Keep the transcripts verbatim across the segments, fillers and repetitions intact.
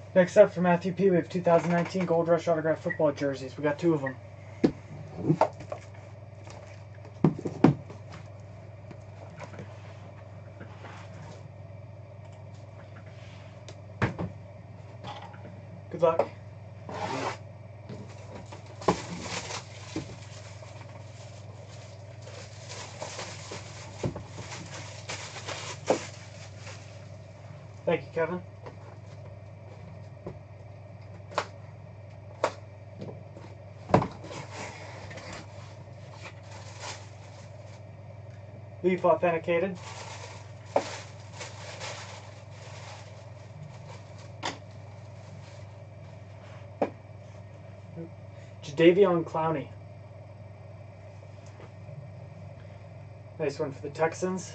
Next up for Matthew P, we have two thousand nineteen Gold Rush autographed football jerseys. We got two of them. Good luck. Thank you, Kevin. Leaf authenticated. Jadeveon Clowney. Nice one for the Texans.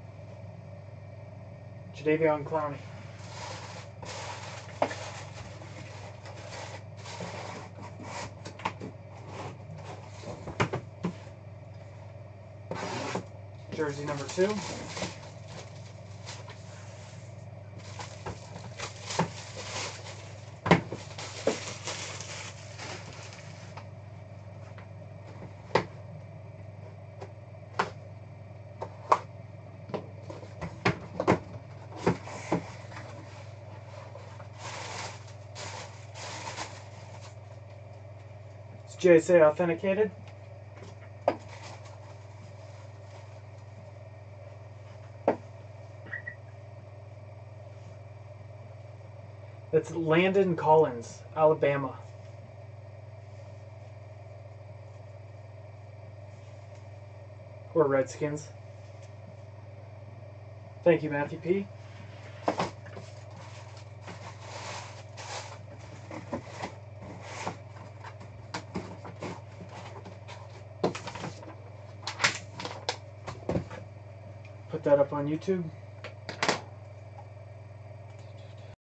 Jadeveon Clowney. Jersey number two. It's J S A authenticated. That's Landon Collins, Alabama. Or Redskins. Thank you, Matthew P. Put that up on YouTube.